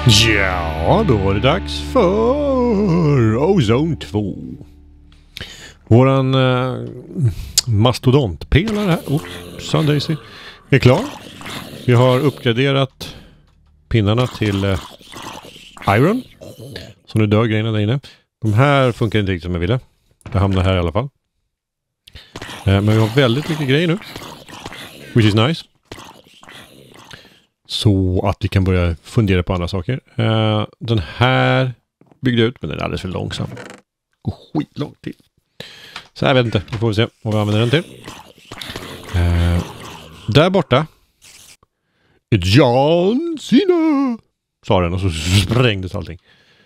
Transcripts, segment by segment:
Ja, då var det dags för Ozone 2. Våran mastodontpelare här, Sundaisy, är klar. Vi har uppgraderat pinnarna till Iron. Så nu dör grejerna där inne. De här funkar inte riktigt som jag ville. Jag hamnar här i alla fall. Men vi har väldigt mycket grejer nu. Which is nice. Så att vi kan börja fundera på andra saker. Den här byggde ut, men den är alldeles för långsam. Går skitlångt till. Så jag vet inte, vi får se vad vi använder den till. Där borta. John Cena! Sa den och så sprängdes allting.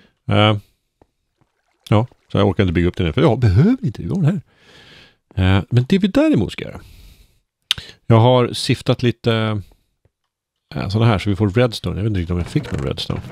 Ja, så jag orkar inte bygga upp den här. För jag behöver inte göra den här. Men det vi däremot ska göra. Jag har siftat lite sådana här så vi får redstone. Jag vet inte riktigt om jag fick någon redstone.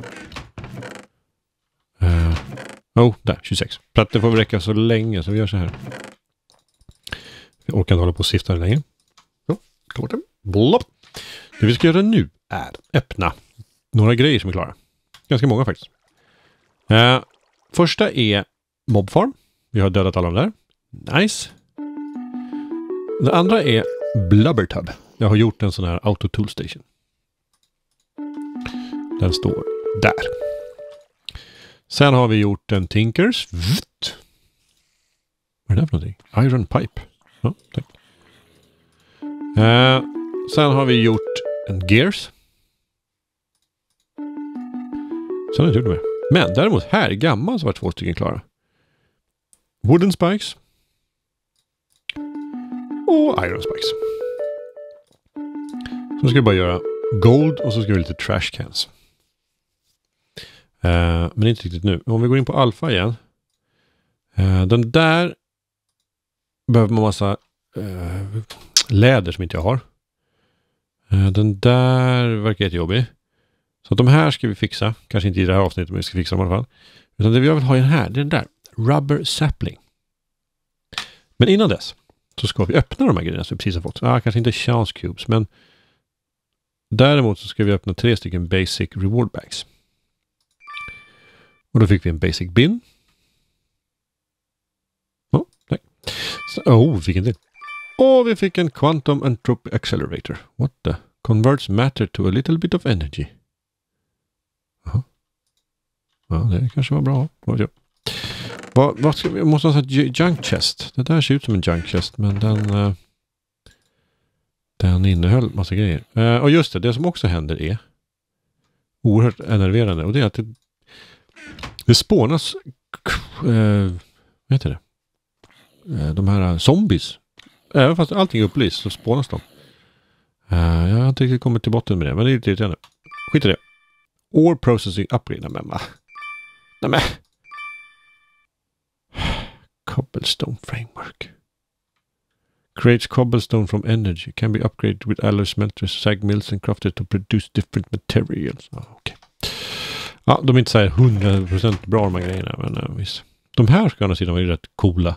Där, 26. Så att det får räcka så länge så vi gör så här. Jag orkar inte hålla på och sifta det länge. Så, kommer det. Blopp. Det vi ska göra nu är öppna några grejer som är klara. Ganska många faktiskt. Första är mobfarm. Vi har dödat alla de där. Nice. Det andra är blubbertub. Jag har gjort en sån här auto tool station. Den står där. Sen har vi gjort en Tinkers. Vad är det för någonting? Iron pipe. Ja, tack. Sen har vi gjort en Gears. Sen har jag inte gjort det mer. Men däremot här gammal så var 2 stycken klara. Wooden spikes. Och iron spikes. Så ska vi bara göra gold och så ska vi lite trash cans. Men inte riktigt nu. Om vi går in på alfa igen. Den där behöver man massa läder som inte jag har. Den där verkar jättejobbig. Så de här ska vi fixa. Kanske inte i det här avsnittet men vi ska fixa dem i alla fall. Utan det jag vill ha i den här, det är den där. Rubber sapling. Men innan dess så ska vi öppna de här grejerna som vi precis har fått. Kanske inte chance cubes men däremot så ska vi öppna 3 stycken basic reward bags. Och då fick vi en basic bin. Nej. Vi fick en till. Och vi fick en quantum entropy accelerator. What the? Converts matter to a little bit of energy. Jaha. Ja, det kanske var bra. Vad ska vi måste ha en junk chest. Det där ser ut som en junk chest men den innehöll massa grejer. Och just det som också händer är oerhört enerverande och det är att det spånas vad heter det? De här zombies. Även fast allting är upplyst så spånas de. Jag har inte riktigt kommit till botten med det men det är lite irriterande. Skit i det. Ore processing upgrade. Nej. Cobblestone framework. Creates cobblestone from energy. Can be upgraded with alloy smelters, sag mills and crafted to produce different materials. Okay. Ja, de är inte så här 100% bra de här grejerna. Men visst. De här ska sidan vara rätt coola.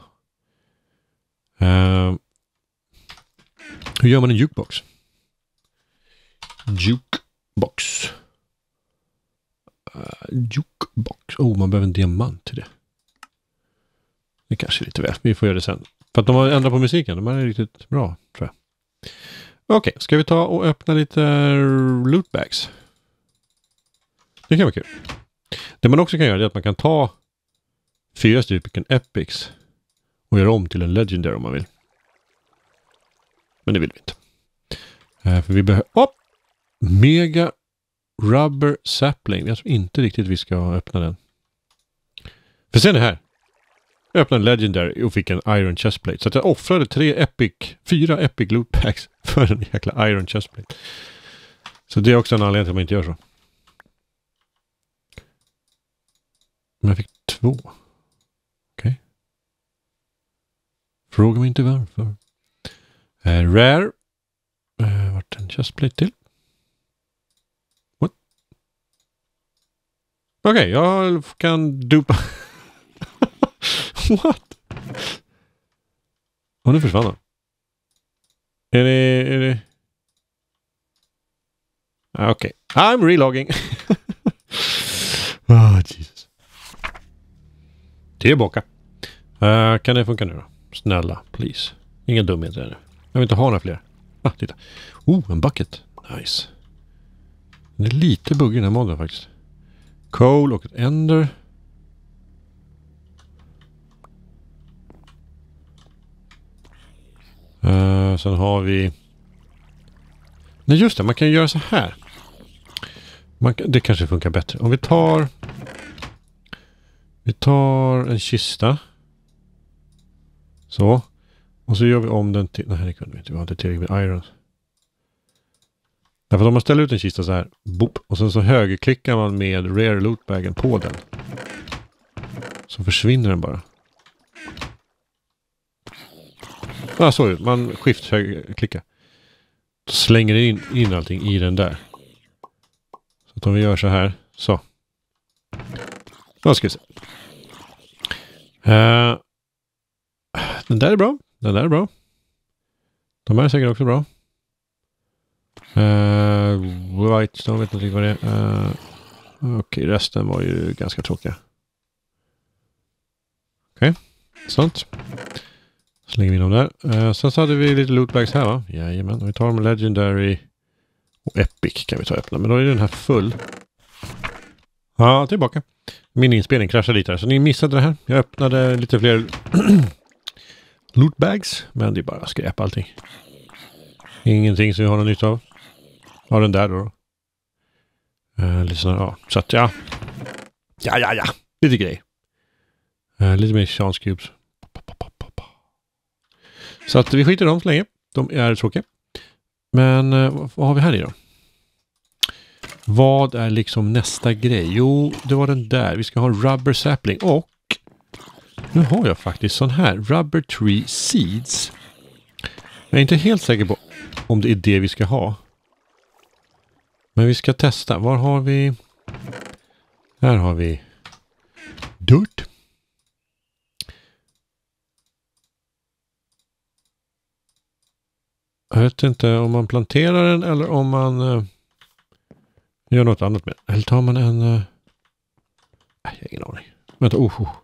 Hur gör man en jukebox? Jukebox. Jukebox. Man behöver en diamant till det. Det kanske är lite väl. Vi får göra det sen. För att de har ändrat på musiken. De är riktigt bra, tror jag. Okej, ska vi ta och öppna lite lootbags? Det kan vara kul. Det man också kan göra är att man kan ta 4 stycken epics och göra om till en legendary om man vill. Men det vill vi inte. För vi behöver... Mega rubber sapling. Jag tror inte riktigt vi ska öppna den. För sen är det här. Jag öppnade en legendary och fick en iron chestplate. Så att jag offrade 4 epic loot packs för en jäkla iron chestplate. Så det är också en anledning till att man inte gör så. Men jag fick 2. Okej. Fråga mig inte varför. Rare. Vart en chestplate till? What? Okej, jag kan dupa... What? Nu försvann han. Är det... Okej. I'm relogging. Jesus. Tillbaka. Kan det funka nu då? Snälla, please. Inga dumheter nu. Jag vill inte ha några fler. Titta. En bucket. Nice. Det är lite bugg i den här modden faktiskt. Coal och ett ender. Sen har vi... Nej just det, man kan göra så här. Det kanske funkar bättre. Om vi tar en kista. Så. Och så gör vi om den till... Nej, det kunde vi inte. Vi har inte tillräckligt med iron. Därför att om man ställer ut en kista så här. Boop, och sen så högerklickar man med rare lootbagen på den. Så försvinner den bara. Så man skift högerklickar. Då slänger det in allting i den där. Så att om vi gör så här. Så. Då ska vi se. Den där är bra. Den där är bra. De här är säkert också bra. Whitestone vet inte vad det är. Okej, resten var ju ganska tråkiga. Okej, sånt. Slänger vi in dem där. Sen så hade vi lite lootbags här va? Jajamän, vi tar dem Legendary och Epic kan vi ta och öppna. Men då är den här full. Ja, tillbaka. Min inspelning kraschade lite här. Så ni missade det här. Jag öppnade lite fler lootbags. Men det är bara skräp allting. Ingenting som vi har någon nytta av. Ja, den där då. Lite sådär, ja. Så att ja. Ja. Lite grej. Lite mer chance cubes. Så att vi skiter dem så länge. De är tråkiga. Men vad har vi här i då? Vad är liksom nästa grej? Jo, det var den där. Vi ska ha en rubber sapling. Och nu har jag faktiskt sån här. Rubber tree seeds. Jag är inte helt säker på om det är det vi ska ha. Men vi ska testa. Var har vi? Här har vi dirt. Jag vet inte om man planterar den eller om man gör något annat med. Eller tar man en... Nej, jag har ingen aning. Vänta,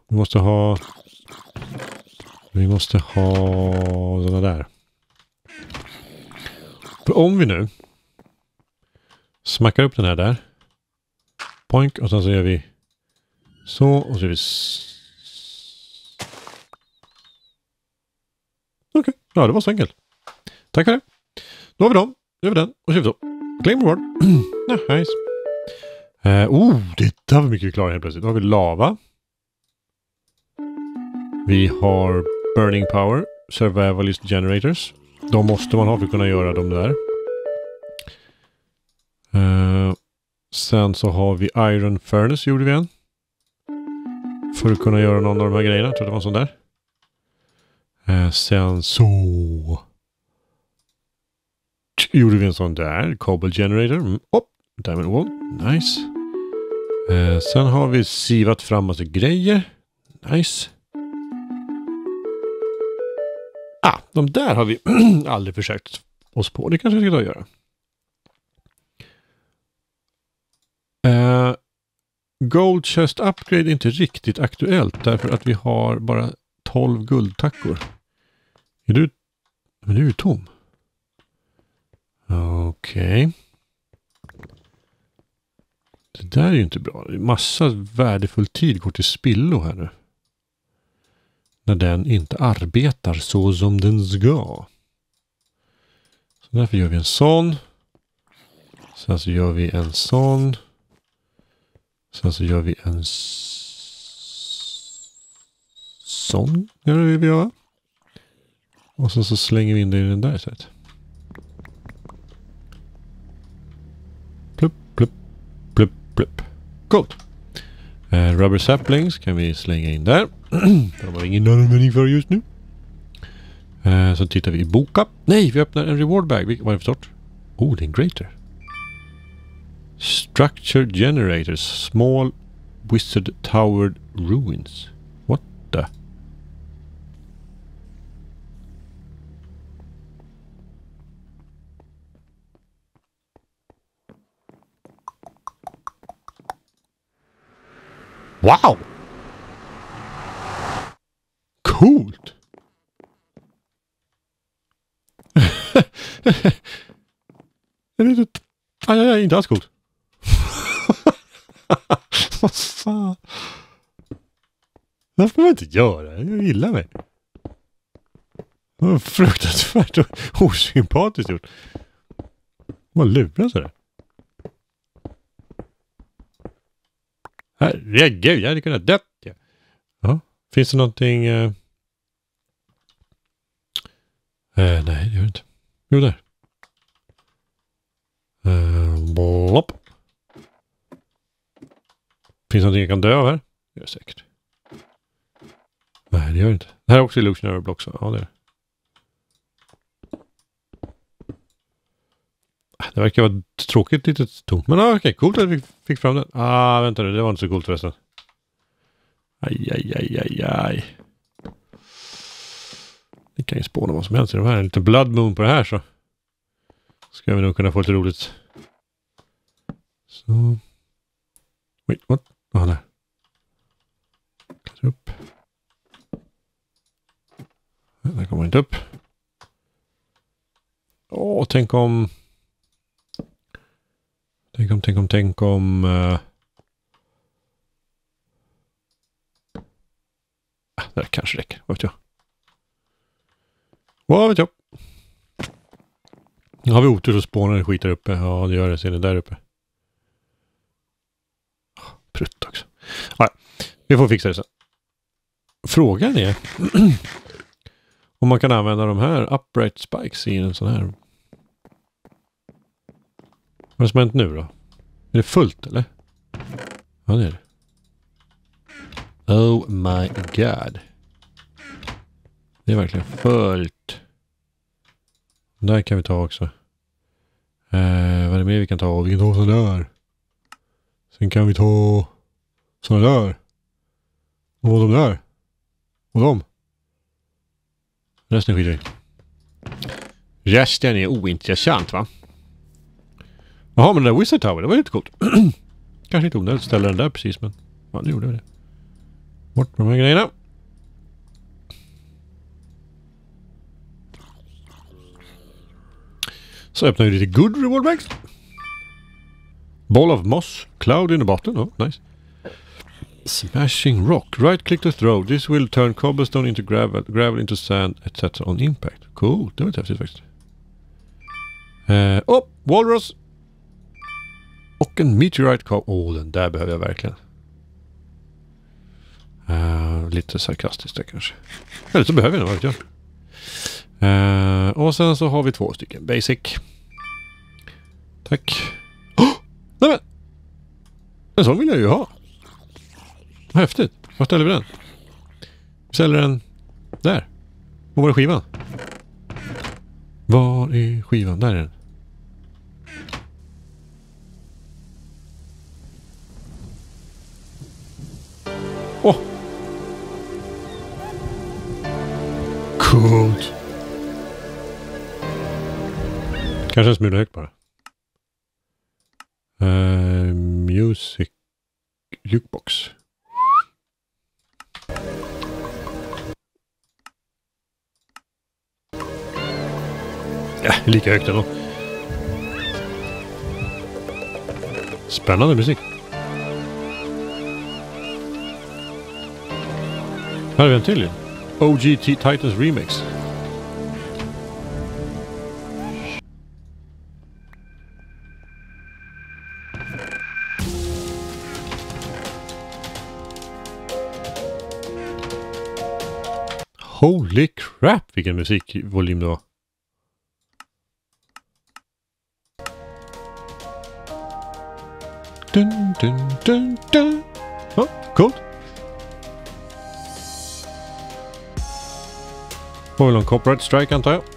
vi måste ha sådana där. För om vi nu smackar upp den här där. Poink, och sen så gör vi så och så gör vi Okej, ja det var så enkelt. Tack för det. Då har vi dem. Nu gör vi den. Och så gör vi så. Claim reward. Nice. Det var mycket klarare helt plötsligt. Då har vi lava. Vi har burning power. Survivalist generators. De måste man ha för att kunna göra dem där. Sen så har vi iron furnace gjorde vi en. För att kunna göra någon av de här grejerna. Jag tror det var en sån där. Sen så gjorde vi en sån där. Cobble generator. Diamond wall. Nice. Sen har vi sivat fram massa grejer. Nice. De där har vi aldrig försökt oss på. Det kanske vi ska ta och göra. Gold chest upgrade är inte riktigt aktuellt. Därför att vi har bara 12 guldtackor. Men du är ju tom. Okej. Det där är ju inte bra. Massa värdefull tid går till spillo här nu. När den inte arbetar så som den ska. Så därför gör vi en sån. Sen så gör vi en sån. Sen så gör vi en sån. Gör vi göra. Och sen så slänger vi in det i den där istället. Plupp, plupp, plupp, plupp. Coolt. Rubber saplings kan vi slänga in där. De har ingen användning för just nu. Så tittar vi i boka. Nej, vi öppnar en reward bag. Vad är det för sort? Det är en greater. Structure generators. Small wizard towered ruins. What the? Wow! Coolt! Det är lite... Aj, inte alls coolt. Vad fan? Det får man inte göra. Jag gillar mig. Det var fruktansvärt och osympatiskt gjort. Man lurar sådär. Herregud, jag hade kunnat dött. Ja. Finns det någonting... nej, det gör det inte. Jo, där. Blopp. Finns det någonting jag kan dö av här? Det gör det säkert. Nej, det gör det inte. Det här är också illusionary block, så ja, det är det. Det verkar vara tråkigt litet tomt. Men okej, coolt att vi fick fram den. Vänta nu, det var inte så coolt förresten. Aj. Det kan ju spåna vad som helst i de här. En liten blood moon på det här så ska vi nog kunna få lite roligt. Så. Wait, what? Där. Klättrar upp. Den kommer inte upp. Tänk om... det kanske räcker, vad vet jag. Vad vet jag. Har vi otur så spånar det skit där uppe. Ja, det gör det. Ser ni där uppe. Prutt också. Ja, vi får fixa det sen. Frågan är om man kan använda de här upright spikes i en sån här. Vad är som hänt nu då? Är det fullt eller? Ja, det är det. Oh my god. Det är verkligen fullt. Där kan vi ta också. Vad är det mer vi kan ta? Vi kan ta sådana där. Sen kan vi ta sådana där. Och de där. Och de. Resten skiter i. Resten är ointressant, va? Jaha, men den där Wizard Tower, det var lite coolt. Kanske inte onödigt att ställa den där precis, men ja, det gjorde vi det. Bort med de här grejerna. Så öppnar vi lite good reward bags. Ball of moss, cloud in the bottom. Oh, nice. Smashing rock. Right click to throw. This will turn cobblestone into gravel into sand, etc. on impact. Cool, det var häftigt faktiskt. Walrus. Och en meteorite cow. Den där behöver jag verkligen. Lite sarkastiskt där kanske. Eller så behöver jag nog, vet jag. Och sen så har vi 2 stycken basic. Tack. Nej men! En sån vill jag ju ha. Vad häftigt. Var ställer vi den? Vi ställer den där. Och var är skivan? Var är skivan? Där är den. Coolt. Kanske en smula högt bara. Music jukebox. Ja, lika högt ändå. Spännande musik. Här har vi en till ju. OG Titans Remix. Holy crap, vilken musikvolym det var. Dun, dun, dun, dun. Oh, coolt. Får väl en copyright strike antar jag.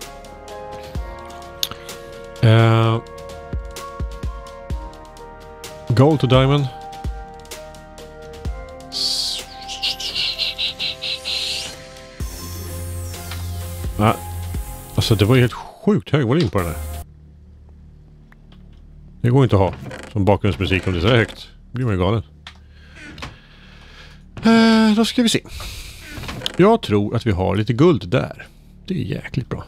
Gold to diamond. Alltså det var ju helt sjukt hög volym på den här. Det går inte att ha som bakgrundsmusik om det är så högt. Då blir man ju galen. Då ska vi se. Jag tror att vi har lite guld där. Det är jäkligt bra.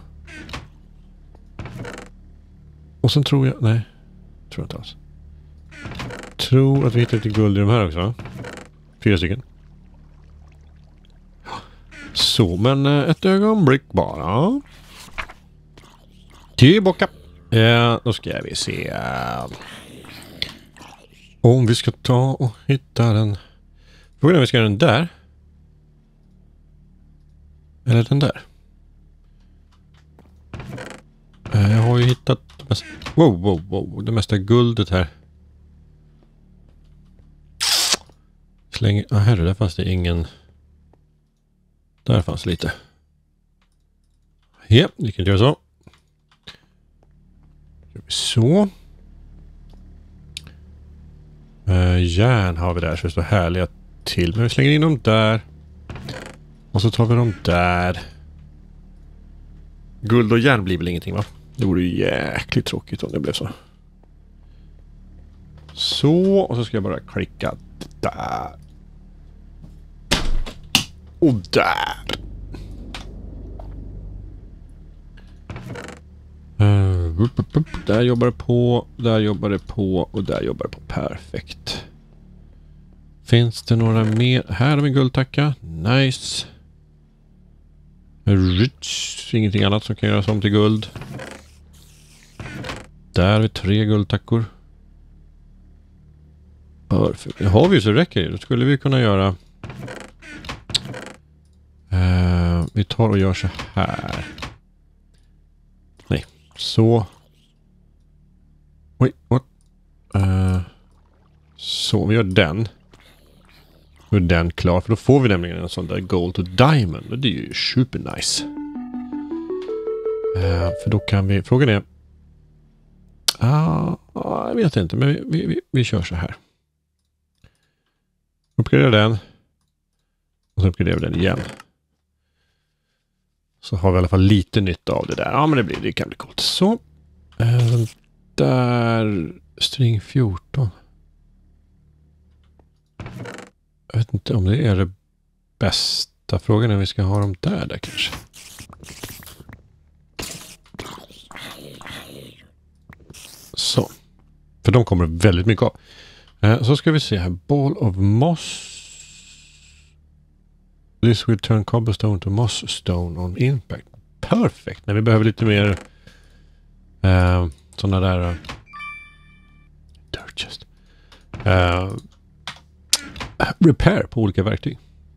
Och sen tror jag... Nej, tror jag inte alls. Tror att vi hittar lite guld i de här också. 4 stycken. Så, men ett ögonblick bara. Tillbaka. Då ska vi se. Om vi ska ta och hitta den. Frågan är om vi ska göra den där. Eller den där. Jag har ju hittat det mesta, wow, det mesta guldet här. Släng, herre, där fanns det ingen. Där fanns lite. Ja, vi kan göra så. Så. Järn har vi där så det står härliga till. Men vi slänger in dem där. Och så tar vi dem där. Guld och järn blir väl ingenting, va? Det vore ju jäkligt tråkigt om det blev så. Så, och så ska jag bara klicka där. Och där. Där jobbar det på, där jobbar det på och där jobbar det på. Perfekt. Finns det några mer? Här har vi guldtacka. Nice. Rich. Ingenting annat som kan göras om till guld. Där har vi 3 guldtackor. Perfekt. Det har vi ju så räcker det. Då skulle vi kunna göra... vi tar och gör så här. Nej. Så. Oj, what? Så, vi gör den. Då är den klar. För då får vi nämligen en sån där gold och diamond. Och det är ju super nice. För då kan vi... Frågan är... jag vet inte. Men vi kör så här. Uppgradera den. Och så uppgraderar vi den igen. Så har vi i alla fall lite nytta av det där. Ja, men det kan bli coolt. Så. Där. String 14. Jag vet inte om det är det bästa. Frågan är om vi ska ha dem där kanske. Så. För de kommer väldigt mycket av. Så ska vi se här. Ball of moss. This will turn cobblestone to moss stone on impact. Perfekt. När vi behöver lite mer sådana där dirt chest. Repair på olika verktyg.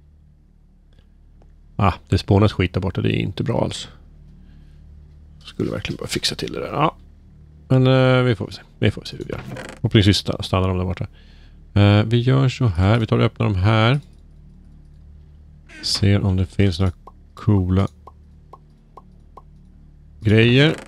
Det spånas skit där borta. Det är inte bra alls. Skulle verkligen bara fixa till det där. Ja. Men vi får se. Vi får se hur vi gör. Och precis stannar de där borta. Vi gör så här. Vi tar och öppnar de här. Ser om det finns några coola grejer.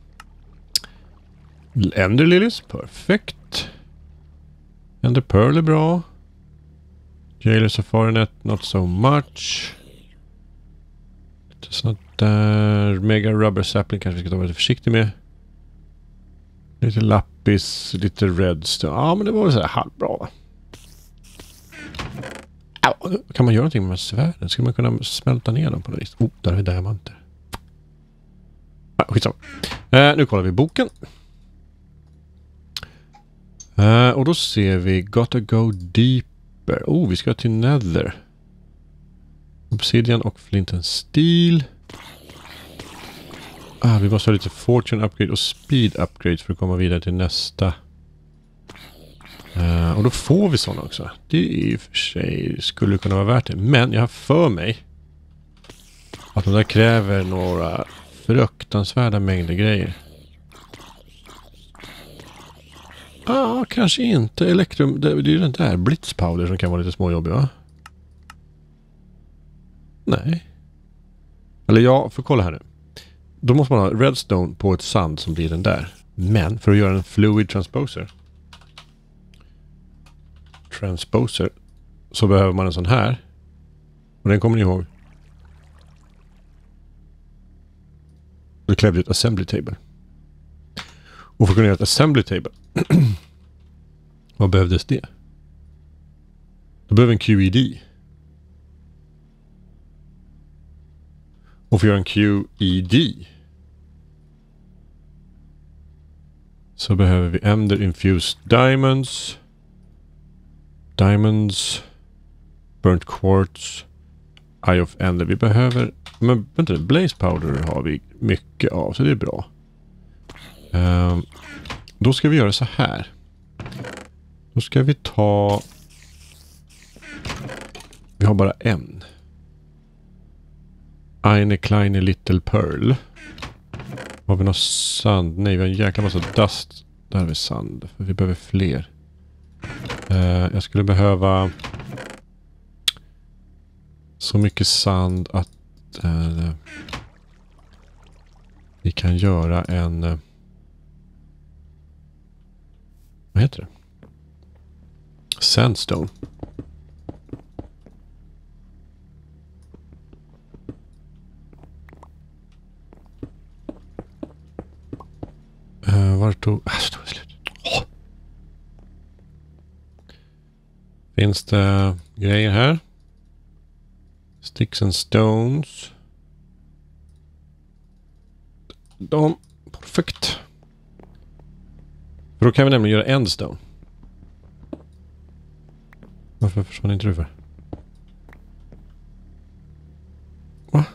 Ender lilies. Perfekt. Ender pearl är bra. Jailer safari net. Not so much. Lite sånt där. Mega rubber sapling kanske vi ska ta lite försiktigt med. Lite lappis, lite redstone. Ja, men det var väl så här halvbra, va? Kan man göra någonting med svärden? Ska man kunna smälta ner dem på något vis? Där har vi diamanter. Skitsamma. Nu kollar vi boken. Och då ser vi Gotta go deeper. Vi ska till Nether. Obsidian och flint and steel. Vi måste ha lite fortune upgrade och speed upgrade för att komma vidare till nästa. Och då får vi sådana också. Det är i och för sig skulle kunna vara värt det. Men jag har för mig att de där kräver några fruktansvärda mängder grejer. Kanske inte. Elektrum, det är ju den där blitzpowder som kan vara lite småjobbig, va? Nej. Eller ja, för kolla här nu. Då måste man ha redstone på ett sand som blir den där. Men för att göra en fluid transposer så behöver man en sån här. Och den kommer ni ihåg. Det krävde ett assembly table. Och för att kunna göra ett assembly table vad behövdes det? Då behöver en QED. Och för att göra en QED så behöver vi Ender Infused Diamonds. Diamonds. Burnt Quartz. Eye of Ender. Vi behöver... Men vänta, Blaze Powder har vi mycket av, så det är bra. Då ska vi göra så här. Då ska vi ta... Vi har bara en. Eine kleine little pearl. Har vi någon sand? Nej, vi har en jäkla massa dust. Där har vi sand. För vi behöver fler. Jag skulle behöva så mycket sand att vi kan göra en... vad heter det? Sandstone. Var tog... stod det slut. Finns det grejer här? Sticks and stones. Perfekt. För då kan vi nämligen göra endstone. Varför försvann inte du för? Va?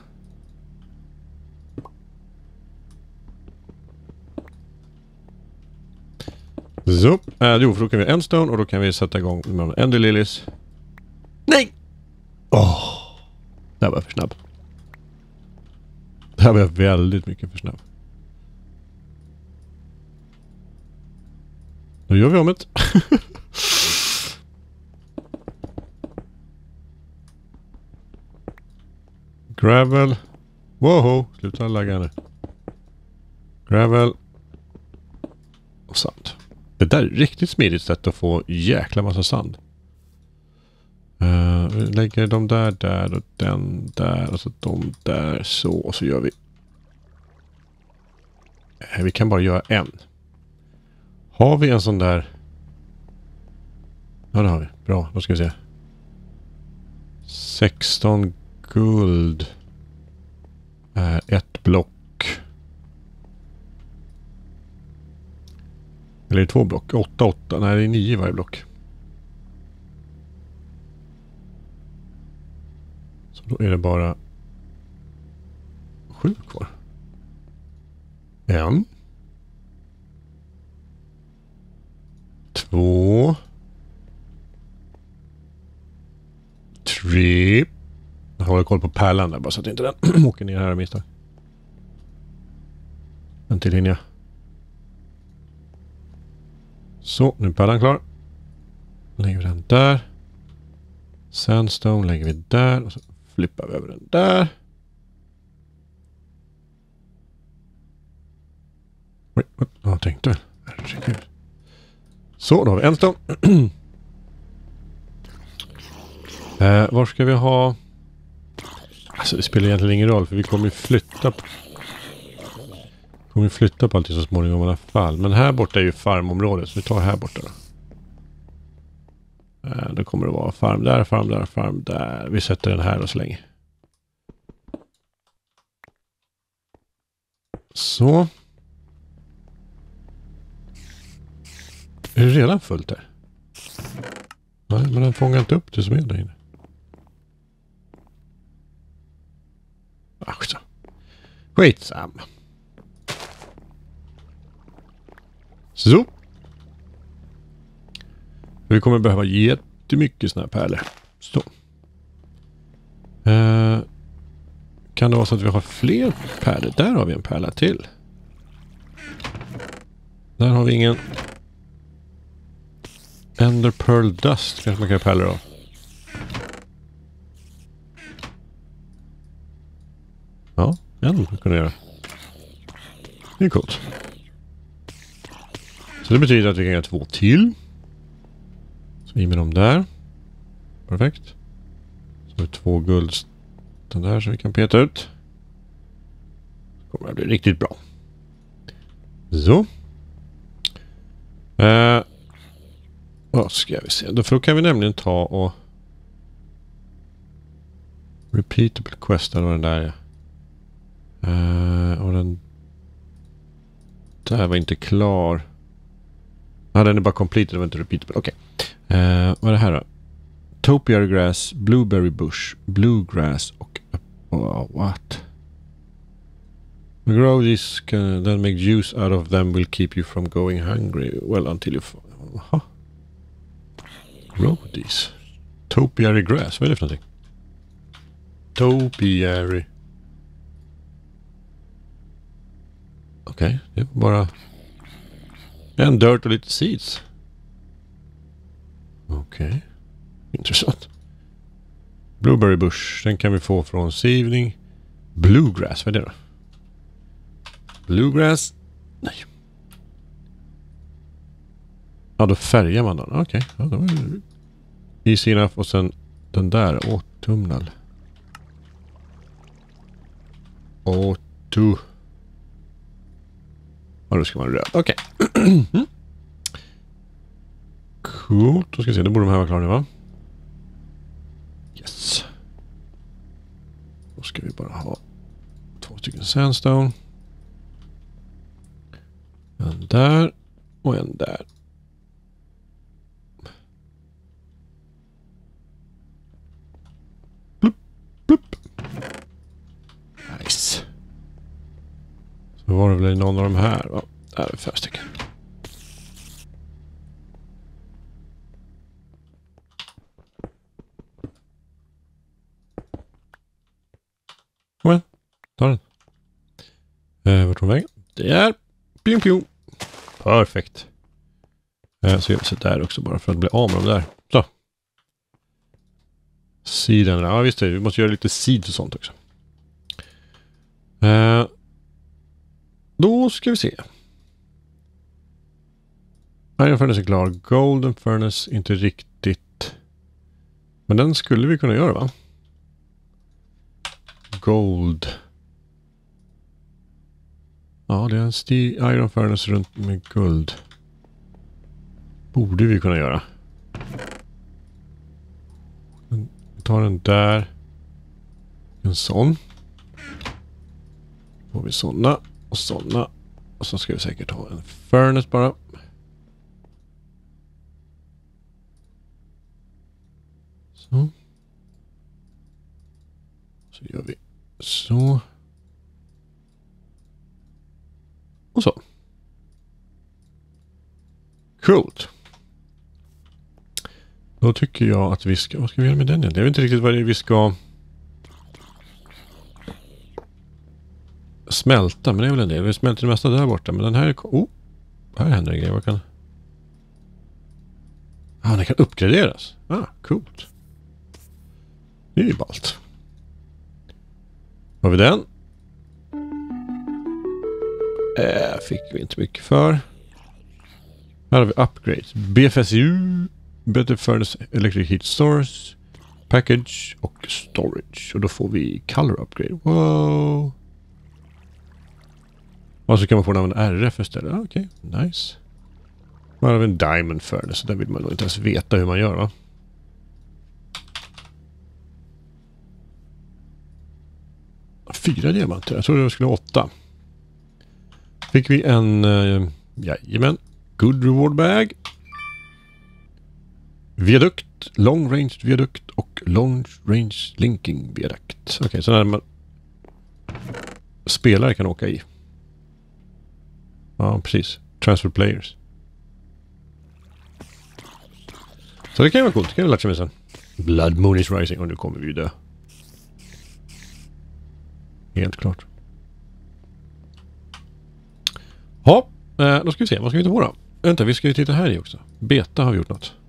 Så. Jo, för då kan vi endstone och då kan vi sätta igång med Ender Lilies. Nej! Det här var för snabb. Det här var väldigt mycket för snabb. Då gör vi om det. Gravel. Wow, sluta lagga nu. Gravel. Och sand. Det där är riktigt smidigt sätt att få jäkla massa sand. Vi lägger dem där och den där och så de där så och så gör vi. Vi kan bara göra en. Har vi en sån där? Ja, det har vi. Bra, då ska vi se. 16 guld. Ett block. Eller 2 block. 8. Nej, det är 9 varje block. Så då är det bara 7 kvar. 1. 2. 3. Jag håller koll på pärlan där bara så att inte den åker ner här och misstag. En till hinner jag. Så, nu är pärlan klar. Lägger vi den där. Sandstone lägger vi där och så flippar vi över den där. Jag tänkte. Herregud. Så, då har vi en stone. Var ska vi ha? Alltså det spelar egentligen ingen roll för vi kommer ju flytta på allting så småningom i alla fall. Men här borta är ju farmområdet så vi tar här borta då. Då kommer det vara farm där, farm där, farm där. Vi sätter den här och så länge. Så. Är det redan fullt där? Nej, men den fångar inte upp det som är där inne. Skitsam. Så. Vi kommer behöva jättemycket såna här pärlor. Så. Kan det vara så att vi har fler pärlor? Där har vi en pärla till. Där har vi ingen Ender Pearl Dust. Kanske man kan ha pärlor av. Ja, en kan jag göra. Det är coolt. Så det betyder att vi kan göra 2 till. Så i med dem där. Perfekt. Så har vi 2 guld. Den där som vi kan peta ut. Det kommer att bli riktigt bra. Så. Vad ska vi se. Då kan vi nämligen ta och repeatable quest eller vad den där är. Och den där var inte klar. Ja, den är bara completed, det var inte repeatable. Okej. Vad är det här då? Topiary grass, blueberry bush, bluegrass och... what? Grow this, then make juice out of them will keep you from going hungry. Well, until you... Grow these. Topiary grass, vad är det för någonting? Topiary. Okej, det var bara... en dirt och lite seeds. Okej. Intressant. Blueberry bush. Den kan vi få från sivning. Bluegrass. Vad är det då? Bluegrass. Nej. Ja, då färgar man den. Okej. Ja, då är det easy enough. Och sen den där. Autumnal. Ja, då ska man röd. Okej. Coolt. Då ska vi se. Då borde de här vara klara nu, va? Yes. Då ska vi bara ha 2 stycken sandstone. En där och en där. Plupp, plupp. Nice. Så var det väl någon av de här, va? Där är 5 stycken. Kom igen, ta den. Vart var vägen? Det är pjong pjong. Perfekt. Så gör vi så där också bara för att bli av med dem där. Så. Sidan. Ja visst det. Vi måste göra lite seeds och sånt också. Då ska vi se. Iron Furnace är klar. Golden Furnace inte riktigt. Men den skulle vi kunna göra, va? Gold. Ja, det är en Iron Furnace runt med guld. Borde vi kunna göra. Vi tar den där. En sån. Får vi såna och såna. Och så ska vi säkert ha en furnace bara. Så. Så gör vi så. Och så. Coolt. Då tycker jag att vi ska... Vad ska vi göra med den? Jag vet inte riktigt vad det är vi ska... smälta, men det är väl en del. Vi smälter det mesta där borta. Men den här är... här händer en grej. Vad kan... den kan uppgraderas. Coolt. Det är ju ballt. Har vi den? Fick vi inte mycket för. Här har vi upgrades. BFSU, Better Furnace Electric Heat Source, Package och Storage. Och då får vi Color Upgrade. Wow! Och så kan man få använda RF istället. Okej, nice. Här har vi en Diamond Furnace. Där vill man nog inte ens veta hur man gör, va? Fyra diamanter. Jag trodde det skulle 8. Fick vi en... jajamän. Good reward bag. Viadukt. Long range viadukt och long range linking viadukt. Okej, så när man... spelare kan åka i. Ja, precis. Transfer players. Så det kan ju vara coolt. Det kan vi lära sig med sen. Blood Moon is rising. Och nu kommer vi dö. Helt klart. Ja, då ska vi se. Vad ska vi ta på då? Vänta, vi ska ju titta här i också. Beta har vi gjort något.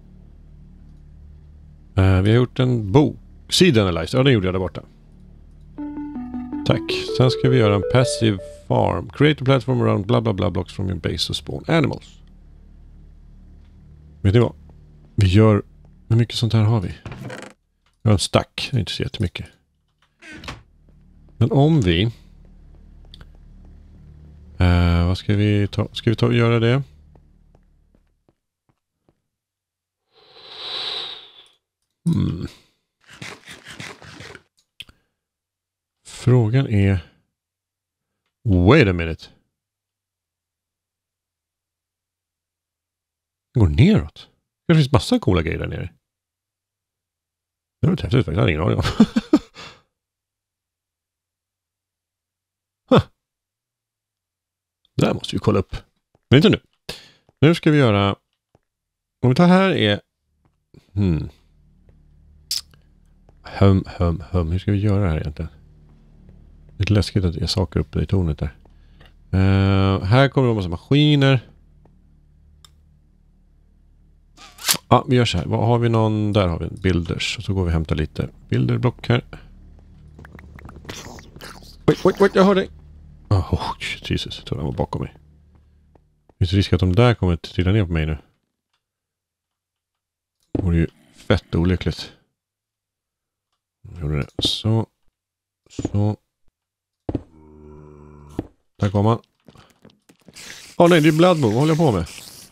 Vi har gjort en bok. Seed Analyze. Ja, den gjorde jag där borta. Tack. Sen ska vi göra en passive farm. Create a platform around bla bla bla blocks from your base to spawn animals. Vet ni vad? Vi gör... Hur mycket sånt här har vi? Vi har en stack. Det är inte så jättemycket. Men om vi... vad ska vi ta? Ska vi ta och göra det? Frågan är... Wait a minute. Det går neråt. Det finns massa coola grejer där nere. Det var häftigt faktiskt. Jag hade ingen aning om. Det där måste vi kolla upp. Men inte nu. Nu ska vi göra... Om vi tar här är... Hur ska vi göra det här egentligen? Lite läskigt att det är saker uppe i tornet där. Här kommer det en massa maskiner. Ja, vi gör så här. Vad har vi någon? Där har vi en builders. Och så går vi och hämtar lite bilderblock här. Wait, jag hör dig. Oh, Jesus, jag tror han var bakom mig. Det finns risk att de där kommer att trilla ner på mig nu. Det vore ju fett olyckligt. Jag gjorde det. Så. Där kommer han. Nej, det är Blood Moon. Vad håller jag på med?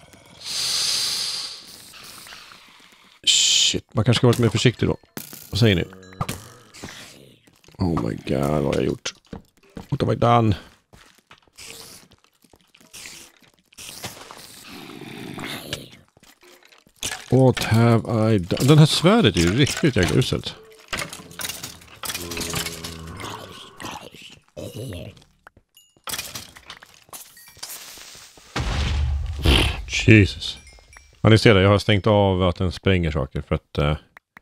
Shit, man kanske ska vara mer försiktig då. Vad säger ni? Oh my god, vad har jag gjort? What have I done? What have I done? Den här svärdet är ju riktigt jäkla uselt. Jesus. Ja, ni ser det. Jag har stängt av att den spränger saker för att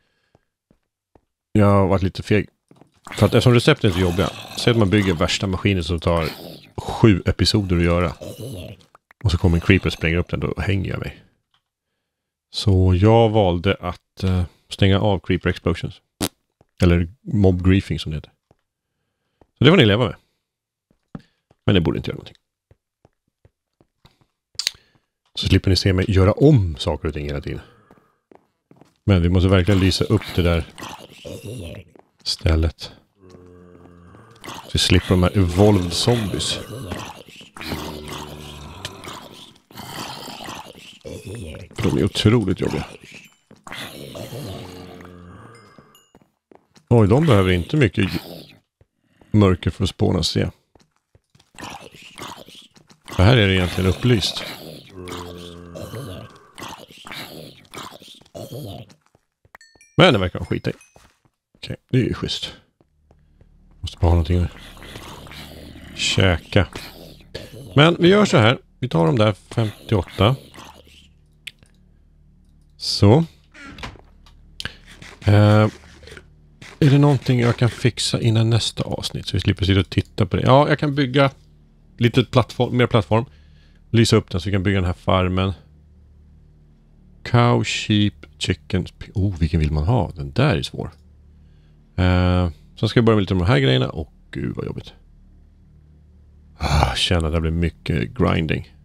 jag har varit lite feg. För att eftersom recepten är så jobbiga. Säg att man bygger värsta maskiner som tar 7 episoder att göra. Och så kommer en creeper och spränger upp den. Då hänger jag mig. Så jag valde att stänga av creeper explosions. Eller mob griefing som det heter. Så det får ni leva med. Men det borde inte göra någonting. Så slipper ni se mig göra om saker och ting hela tiden. Men vi måste verkligen lysa upp det där stället. Så vi slipper de här evolved zombies. De är otroligt jobbiga. Oj, de behöver inte mycket mörker för att spåna se. Så här är det egentligen upplyst. Men det verkar skita i. Okej, det är ju schysst. Måste bara ha någonting att käka. Men vi gör så här. Vi tar de där 58. Så. Är det någonting jag kan fixa innan nästa avsnitt? Så vi slipper sitta och titta på det. Ja, jag kan bygga lite mer plattform. Lysa upp den så vi kan bygga den här farmen. Cow, sheep, chicken. Vilken vill man ha? Den där är svår. Så ska jag börja med lite av de här grejerna. Gud vad jobbigt. Känner att det blir mycket grinding.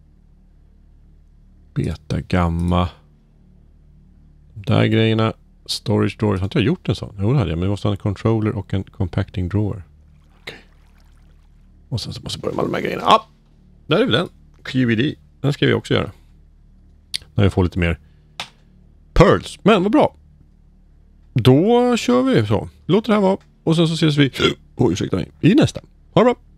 Beta, gamma. De där grejerna. Storage drawers. Har inte jag gjort en sån? Jo, det hade jag. Men vi måste ha en controller och en compacting drawer. Okej. Och sen så måste jag börja med de här grejerna. Där är vi den. QED. Den ska vi också göra. När vi får lite mer pearls. Men vad bra. Då kör vi så. Låt det här vara. Och sen så ses vi ursäkta mig, i nästa. Ha det bra.